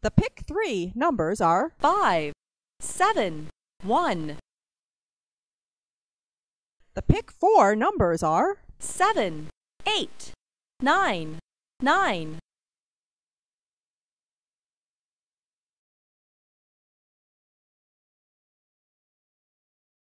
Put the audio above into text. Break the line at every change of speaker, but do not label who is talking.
The pick 3 numbers are
5, 7, 1.
The pick 4 numbers are
7, 8, 9, 9.